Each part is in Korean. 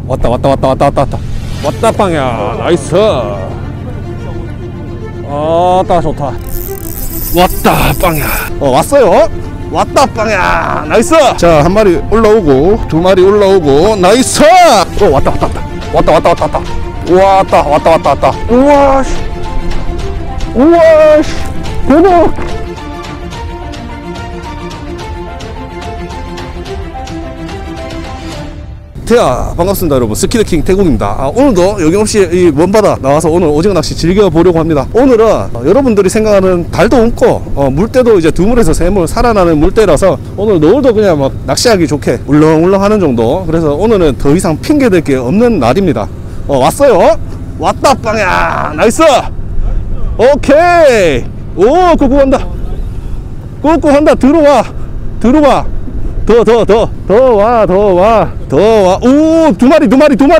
왔다 왔다 빵야. 나이스. 딱 좋다. 왔다 빵야. 왔어요. 왔다 빵야. 나이스. 자, 한 마리 올라오고 두 마리 올라오고 나이스. 왔다. 우와 씨. 대박. 태야 반갑습니다 여러분. 스키드킹 태국입니다. 오늘도 여김없이 이 먼바다 나와서 오늘 오징어 낚시 즐겨보려고 합니다. 오늘은 여러분들이 생각하는 달도 없고 물때도 이제 2물에서 3물 살아나는 물때라서 오늘 노을도 그냥 막 낚시하기 좋게 울렁울렁 하는 정도. 그래서 오늘은 더 이상 핑계댈 게 없는 날입니다. 왔어요. 왔다 빵야. 나이스. 오케이. 오 꾹꾹한다. 꾹꾹한다. 들어와 더 와. 오, 두 마리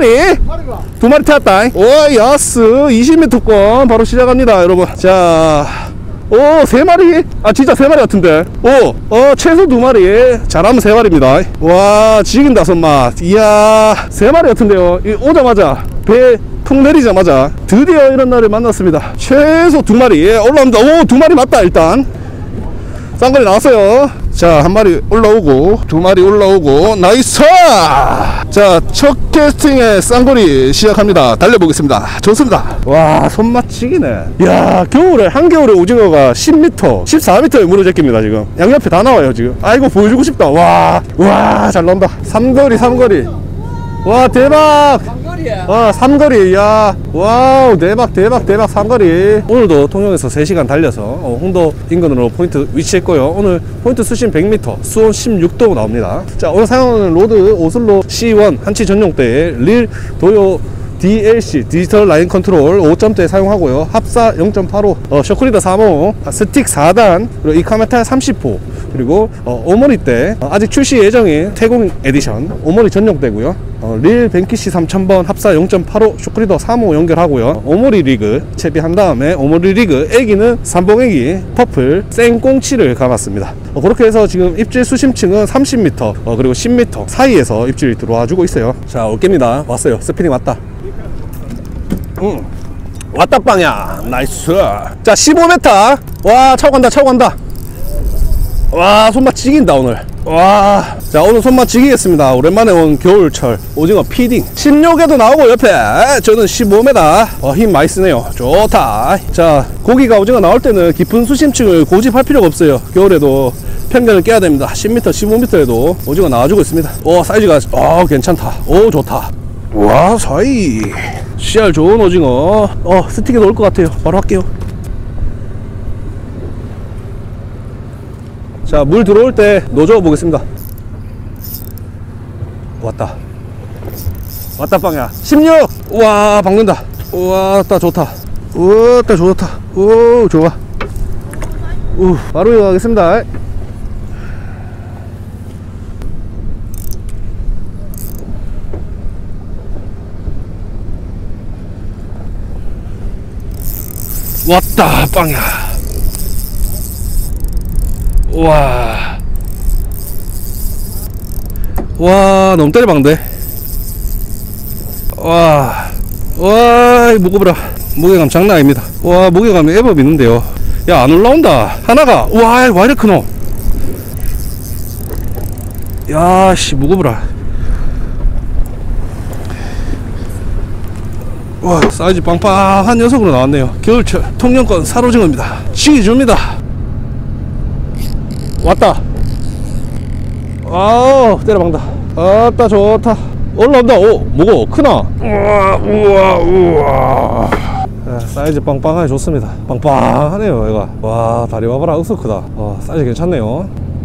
태웠다. 오, 야스 20m권 바로 시작합니다 여러분. 자, 오, 3마리. 진짜 3마리 같은데. 최소 2마리. 잘하면 3마리입니다. 와, 지긴다 손맛. 이야, 3마리 같은데요. 오자마자 배 푹 내리자마자 드디어 이런 날을 만났습니다. 최소 2마리 올라옵니다. 오, 2마리 맞다. 일단 쌍거리 나왔어요. 자, 한 마리 올라오고 두 마리 올라오고 나이스. 자, 첫 캐스팅의 쌍거리 시작합니다. 달려보겠습니다. 좋습니다. 와, 손맛 지기네. 야, 한겨울에 오징어가 10m 14m에 문어 제낍니다. 지금 양옆에 다 나와요 지금. 이거 보여주고 싶다. 와, 잘 나온다. 삼거리. 와, 대박. 삼거리. 야, 와우, 대박 삼거리. 오늘도 통영에서 3시간 달려서 홍도 인근으로 포인트 위치했고요. 오늘 포인트 수심 100m, 수온 16도 나옵니다. 자, 오늘 사용하는 로드 오슬로 C1 한치 전용대에 릴 도요 DLC 디지털 라인 컨트롤 5점대 사용하고요. 합사 0.85, 셔크리더 3호, 스틱 4단, 그리고 이카메탈 30호, 그리고 오모리대 아직 출시 예정인 태국 에디션 오모리 전용대고요. 릴 벤키시 3000번, 합사 0.85, 셔크리더 3호 연결하고요. 오모리 리그 채비한 다음에 오모리 리그 애기는 삼봉애기 퍼플 생꽁치를 감았습니다. 그렇게 해서 지금 입질 수심층은 30m 그리고 10m 사이에서 입질이 들어와주고 있어요. 자, 올게입니다. 왔어요. 스피닝 왔다. 왔다 빵야. 나이스. 자, 15m. 와, 차고 간다. 와, 손맛 지긴다 오늘. 와, 자, 오늘 손맛 지기겠습니다. 오랜만에 온 겨울철 오징어 피딩 16에도 나오고 옆에 저는 15m. 힘 많이 쓰네요. 좋다. 자, 고기가 오징어 나올 때는 깊은 수심층을 고집할 필요가 없어요. 겨울에도 편견을 깨야 됩니다. 10m 15m에도 오징어 나와주고 있습니다. 오, 사이즈가 괜찮다. 오, 좋다. 와, 사이 씨알 좋은 오징어. 스틱에 넣을 것 같아요. 바로 할게요. 자, 물 들어올 때 넣어줘 보겠습니다. 왔다 빵야. 16. 와, 박는다. 우와, 좋다. 오, 좋아. 바로 이어가겠습니다. 왔다 빵야. 와, 너무 때려박는데. 와, 무거워라. 무게감 장난 아닙니다. 와, 무게감이 애법 있는데요. 야, 안 올라온다. 하나가. 와, 왜 이렇게 크노? 야, 씨, 무거워라. 와, 사이즈 빵빵한 녀석으로 나왔네요. 겨울철 통영권 살오징어입니다. 지기줍니다. 왔다. 때려박는다. 좋다. 올라온다. 오, 무거워. 크나? 우와. 자, 사이즈 빵빵하게 좋습니다. 빵빵하네요 얘가. 와, 다리 와봐라. 억수 크다. 사이즈 괜찮네요.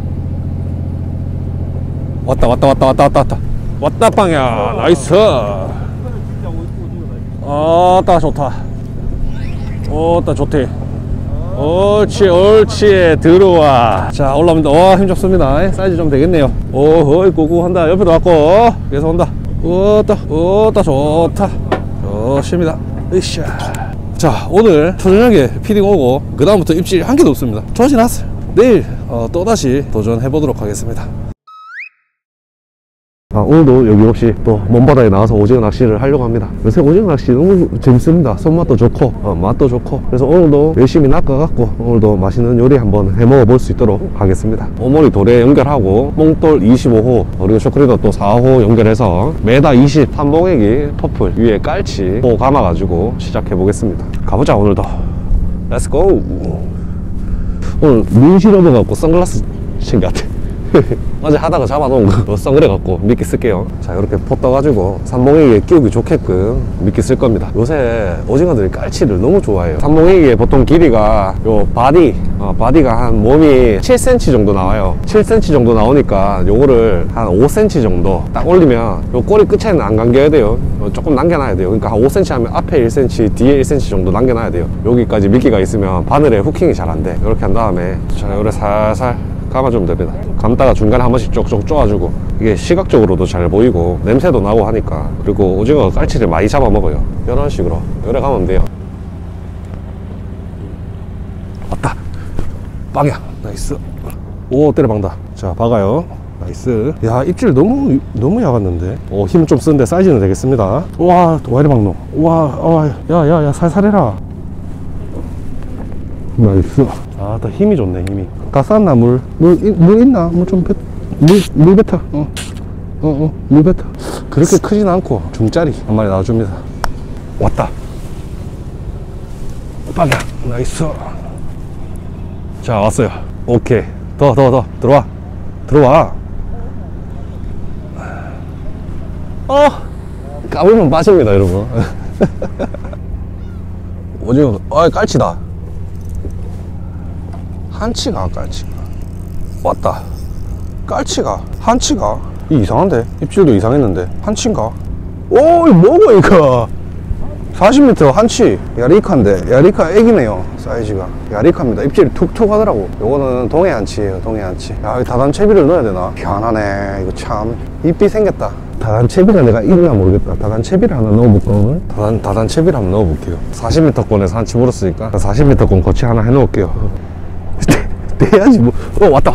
왔다 왔다 빵야. 나이스. 좋다. 좋대. 옳지. 들어와. 자, 올라옵니다. 와, 힘 좋습니다. 사이즈 좀 되겠네요. 오허이, 꾸꾸한다. 옆에도 왔고 계속 온다. 좋다. 좋습니다. 으쌰. 자, 오늘 초저녁에 피딩 오고 그 다음부터 입질 한 개도 없습니다. 조심하세요. 내일 또다시 도전해 보도록 하겠습니다. 오늘도 여기 없이 또 먼바다에 나와서 오징어 낚시를 하려고 합니다. 요새 오징어 낚시 너무 재밌습니다. 손맛도 좋고 맛도 좋고. 그래서 오늘도 열심히 낚아갖고 오늘도 맛있는 요리 한번 해먹어 볼 수 있도록 하겠습니다. 오모리 도래 연결하고 뽕돌 25호 그리고 쇼크리더 또 4호 연결해서 메다 20 삼봉액이 퍼플 위에 깔치 또 감아가지고 시작해 보겠습니다. 가보자. 오늘도 렛츠고. 오늘 눈 실어봐갖고 선글라스 챙겨왔대. 어제 하다가 잡아놓은 거 선글에 갖고 미끼 쓸게요. 자, 이렇게 포 떠가지고 삼봉에게 끼우기 좋게끔 미끼 쓸 겁니다. 요새 오징어들이 깔치를 너무 좋아해요. 삼봉에게 보통 길이가 요 바디가 한 몸이 7cm 정도 나와요. 7cm 정도 나오니까 요거를 한 5cm 정도 딱 올리면 요 꼬리 끝에는 안 감겨야 돼요. 조금 남겨놔야 돼요. 그러니까 한 5cm 하면 앞에 1cm 뒤에 1cm 정도 남겨놔야 돼요. 여기까지 미끼가 있으면 바늘에 후킹이 잘 안 돼. 이렇게 한 다음에 자, 요래 살살 감아주면 됩니다. 감다가 중간에 한 번씩 쪽쪽 쪼아주고, 이게 시각적으로도 잘 보이고 냄새도 나고 하니까. 그리고 오징어가 깔치를 많이 잡아먹어요. 이런 식으로 요래 감으면 돼요. 왔다. 방향 나이스. 오, 때려박는다. 자, 박아요. 나이스. 야, 입질 너무 야갔는데. 힘 좀 쓰는데 사이즈는 되겠습니다. 와, 또 와 이래 박노. 와, 야야야, 살살해라. 나이스. 아, 더 힘이 좋네. 힘이 다 쌌나? 물 있나? 물 뱉어. 물 뱉어. 그렇게 크진 않고 중짜리 한 마리 나와줍니다. 왔다. 방향 나이스. 자, 왔어요. 오케이. 더 들어와. 까불면 빠집니다, 여러분. 오징어 깔치다. 한치가 왔다. 한치가 이상한데? 입질도 이상했는데 한치인가? 오, 뭐고 이거? 40m 한치. 야리카인데, 야리카 애기네요. 사이즈가 야리카입니다. 입질이 툭툭 하더라고. 요거는 동해 한치예요. 동해 한치. 야, 이 다단채비를 넣어야 되나? 희한하네. 이거 참 입이 생겼다. 다단채비가 내가 있나 모르겠다. 다단채비를 하나 넣어볼까 오늘? 다단채비를 한번 넣어볼게요. 40m권에서 한치 물었으니까 40m권 거치 하나 해놓을게요. 떼야지 뭐. 왔다.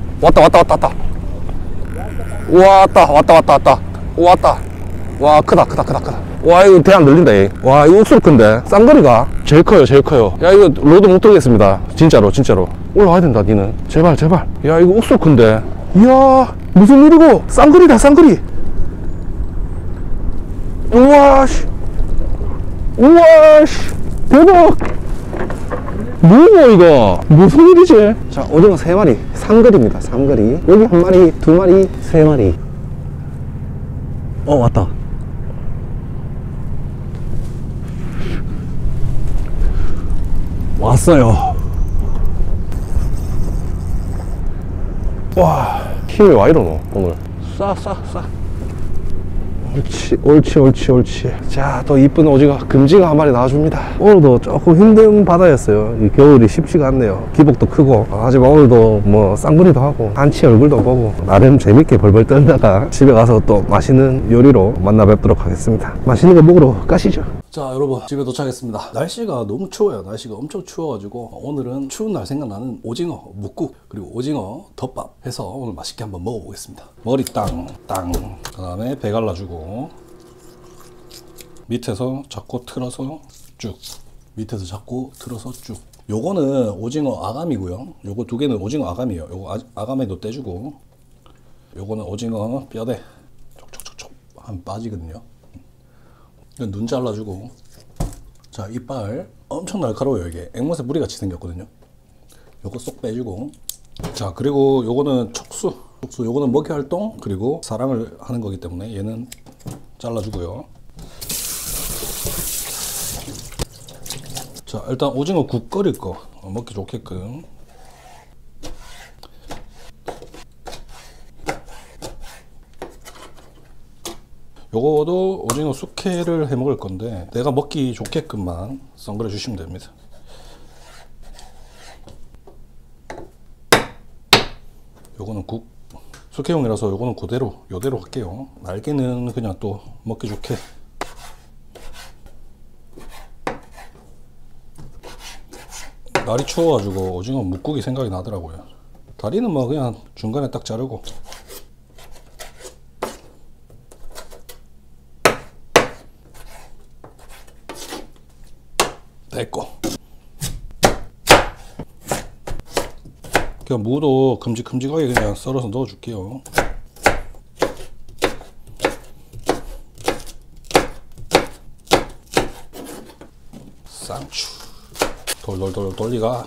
왔다. 와, 크다. 와, 이거 대 안 들린다. 얘. 와, 이거 억수로 큰데. 쌍거리가 제일 커요. 야, 이거 로드 못 들겠습니다. 진짜로. 올라와야 된다, 니는. 제발. 야, 이거 억수로 큰데. 이야, 무슨 일이고? 쌍거리다. 우와, 씨. 대박. 뭐고 이거? 무슨 일이지? 자, 오징어 3마리. 삼거리입니다. 삼거리. 여기 1마리, 2마리, 3마리. 왔다. 왔어요. 와, 힘이 와 이러노 오늘. 싸. 옳지. 자, 또 이쁜 오징어 금징어 한 마리 나와줍니다. 오늘도 조금 힘든 바다였어요. 이 겨울이 쉽지가 않네요. 기복도 크고. 하지만 오늘도 뭐 쌍거리도 하고 한치 얼굴도 보고 나름 재밌게 벌벌 떨다가 집에 가서 또 맛있는 요리로 만나 뵙도록 하겠습니다. 맛있는 거 먹으러 가시죠. 자, 여러분 집에 도착했습니다. 날씨가 너무 추워요. 날씨가 엄청 추워가지고 오늘은 추운 날 생각나는 오징어 묵국 그리고 오징어 덮밥 해서 오늘 맛있게 한번 먹어보겠습니다. 머리 땅 그 다음에 배 갈라주고 밑에서 잡고 틀어서 쭉 요거는 오징어 아감이고요. 요거 2개는 오징어 아감이에요. 요거 아감에도 떼주고 요거는 오징어 뼈대 촉촉촉촉 하면 빠지거든요. 눈 잘라주고. 자, 이빨 엄청 날카로워요. 이게 앵무새 무리같이 생겼거든요. 요거 쏙 빼주고. 자, 그리고 요거는 촉수 요거는 먹이활동 그리고 사랑을 하는 거기 때문에 얘는 잘라주고요. 자, 일단 오징어 국 끓일 거 먹기 좋게끔. 요거도 오징어 숙회를 해 먹을 건데 내가 먹기 좋게끔만 썬그려 주시면 됩니다. 요거는 국 숙회용이라서 요거는 요대로 할게요. 날개는 그냥 또 먹기 좋게. 날이 추워가지고 오징어 묵국이 생각이 나더라고요. 다리는 뭐 그냥 중간에 딱 자르고. 됐고. 그냥 무도 큼직큼직하게 그냥 썰어서 넣어줄게요. 쌍추 돌돌돌 돌리가.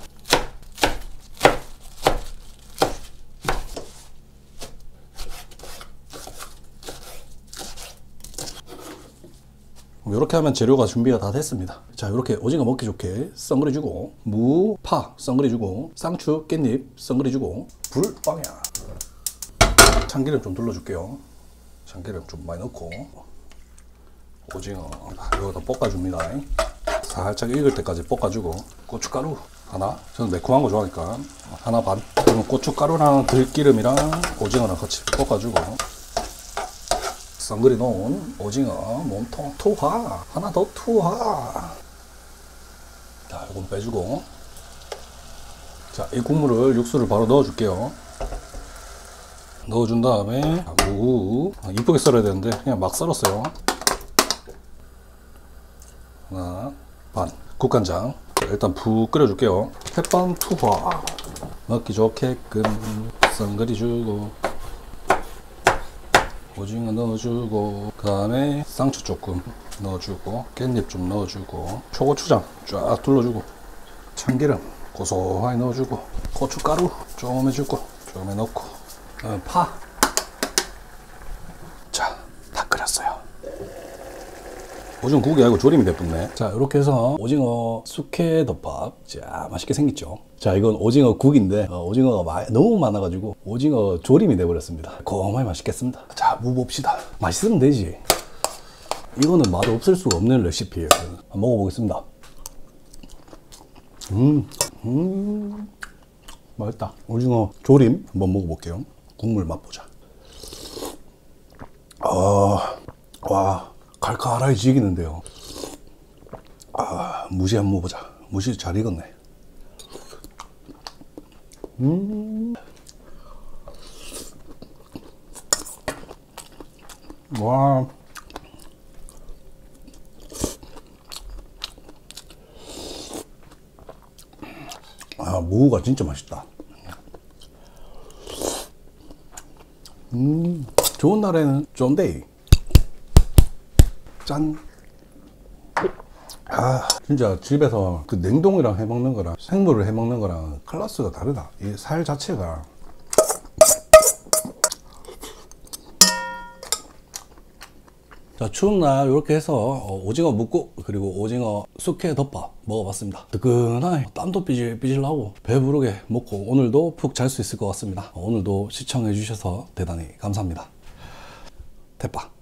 이렇게 하면 재료가 준비가 다 됐습니다. 자, 이렇게 오징어 먹기 좋게 썬그려주고, 무, 파 썬그려주고, 쌍추, 깻잎 썬그려주고, 불 빵야. 참기름 좀 둘러줄게요. 참기름 좀 많이 넣고, 오징어 이거 다 볶아줍니다. 살짝 익을 때까지 볶아주고, 고춧가루 하나, 저는 매콤한 거 좋아하니까 하나 반. 그리고 고춧가루랑 들기름이랑 오징어랑 같이 볶아주고, 썬그리 놓은 오징어 몸통 투하. 하나 더 투하. 자, 이건 빼주고, 자, 이 국물을 육수를 바로 넣어줄게요. 넣어준 다음에 무 이쁘게 썰어야 되는데 그냥 막 썰었어요. 하나 반. 국간장 일단 푹 끓여줄게요. 햇반 투하. 먹기 좋게끔 썬그리 주고, 오징어 넣어주고, 그 다음에 쌍추 조금 넣어주고, 깻잎 좀 넣어주고, 초고추장 쫙 둘러주고, 참기름 고소하게 넣어주고, 고춧가루 좀 해주고, 좀 해놓고, 파. 자, 다 끓였어요. 오징어 국이 아니고 조림이 됐네. 자, 이렇게 해서 오징어 숙회덮밥. 자, 맛있게 생겼죠. 자, 이건 오징어 국인데 오징어가 너무 많아가지고 오징어 조림이 돼버렸습니다. 고마이 맛있겠습니다. 자, 무 봅시다. 맛있으면 되지. 이거는 맛 없을 수가 없는 레시피예요. 한번 먹어보겠습니다. 맛있다. 오징어 조림 한번 먹어볼게요. 국물 맛보자. 와, 칼칼하게 지기는데요. 무시 한번 먹어보자. 무시 잘 익었네. 와. 무가 진짜 맛있다. 좋은 날에는 쫀데이. 짠. 진짜 집에서 그 냉동이랑 해먹는 거랑 생물을 해먹는 거랑 클래스가 다르다. 이 살 자체가. 자, 추운 날 이렇게 해서 오징어 묵국 그리고 오징어 숙회 덮밥 먹어봤습니다. 뜨끈하게 땀도 삐질삐질 나고 배부르게 먹고 오늘도 푹 잘 수 있을 것 같습니다. 오늘도 시청해 주셔서 대단히 감사합니다. 대박.